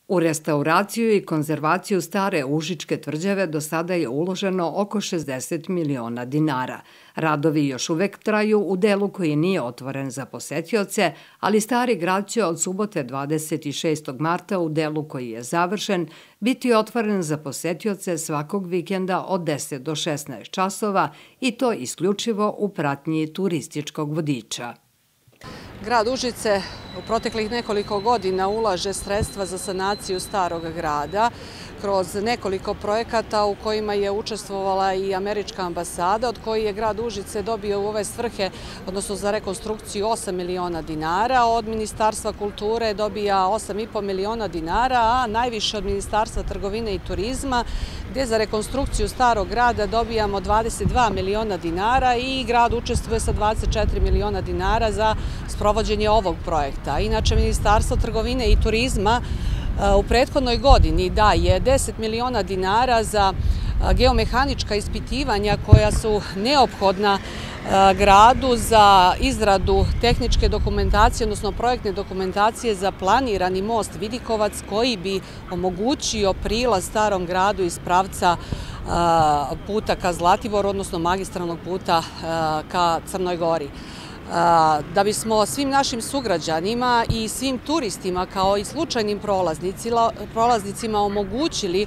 U restauraciju i konzervaciju stare Užičke tvrđave do sada je uloženo oko 60 miliona dinara. Radovi još uvek traju u delu koji nije otvoren za posetioce, ali Stari grad će od subote 26. marta u delu koji je završen biti otvoren za posetioce svakog vikenda od 10 do 16 časova i to isključivo u pratnji turističkog vodiča. Grad Užice u proteklih nekoliko godina ulaže sredstva za sanaciju Starog grada kroz nekoliko projekata u kojima je učestvovala i američka ambasada, od koji je grad Užice dobio u ove svrhe, odnosno za rekonstrukciju 8 miliona dinara, od Ministarstva kulture dobija 8,5 miliona dinara, a najviše od Ministarstva trgovine i turizma, gdje za rekonstrukciju Starog grada dobijamo 22 miliona dinara i grad učestvuje sa 24 miliona dinara za sprovođenje ovog projekta. Inače, Ministarstvo trgovine i turizma u prethodnoj godini daje 10 miliona dinara za geomehanička ispitivanja koja su neophodna gradu za izradu tehničke dokumentacije, odnosno projektne dokumentacije za planirani most Vidikovac koji bi omogućio prilaz Starom gradu iz pravca puta ka Zlatiboru, odnosno magistralnog puta ka Crnoj Gori. Da bismo svim našim sugrađanima i svim turistima kao i slučajnim prolaznicima omogućili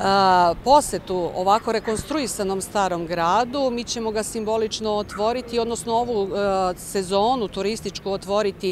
posetu ovako rekonstruisanom Starom gradu, mi ćemo ga simbolično otvoriti, odnosno ovu sezonu turističku otvoriti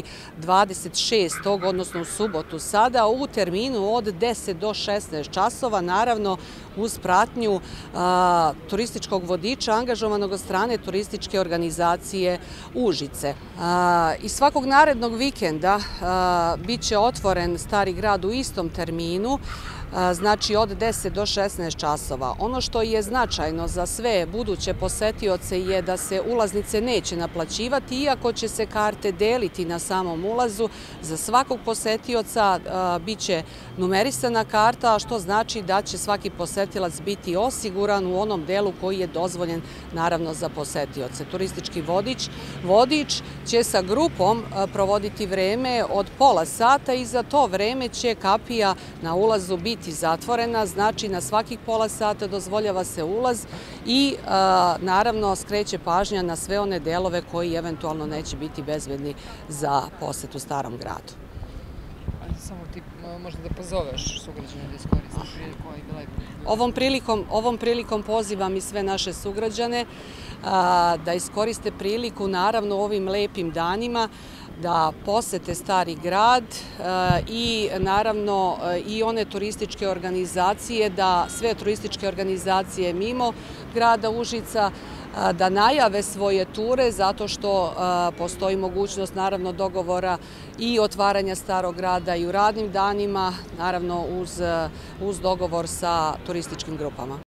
26. odnosno u subotu sada u terminu od 10 do 16 časova, naravno uz pratnju turističkog vodiča angažovanog od strane turističke organizacije Užice. I svakog narednog vikenda bit će otvoren Stari grad u istom terminu, znači od 10 do 16 časova. Ono što je značajno za sve buduće posetioce je da se ulaznice neće naplaćivati, iako će se karte deliti na samom ulazu. Za svakog posetioca bit će numerisana karta, što znači da će svaki posetilac biti osiguran u onom delu koji je dozvoljen naravno za posetioce. Turistički vodič će sa grupom provoditi vreme od pola sata i za to vreme će kapija na ulazu biti zatvorena, znači na svakih pola sata dozvoljava se ulaz i naravno skreće pažnja na sve one delove koji eventualno neće biti bezbedni za posetu Starom gradu. Samo ti možda da pozoveš sugrađane da iskoriste priliku. Ovom prilikom pozivam i sve naše sugrađane da iskoriste priliku, naravno u ovim lepim danima, da posete Stari grad i naravno i one turističke organizacije, da sve turističke organizacije mimo grada Užica da najave svoje ture, zato što postoji mogućnost naravno dogovora i otvaranja Starog grada i u radnim danima, naravno uz dogovor sa turističkim grupama.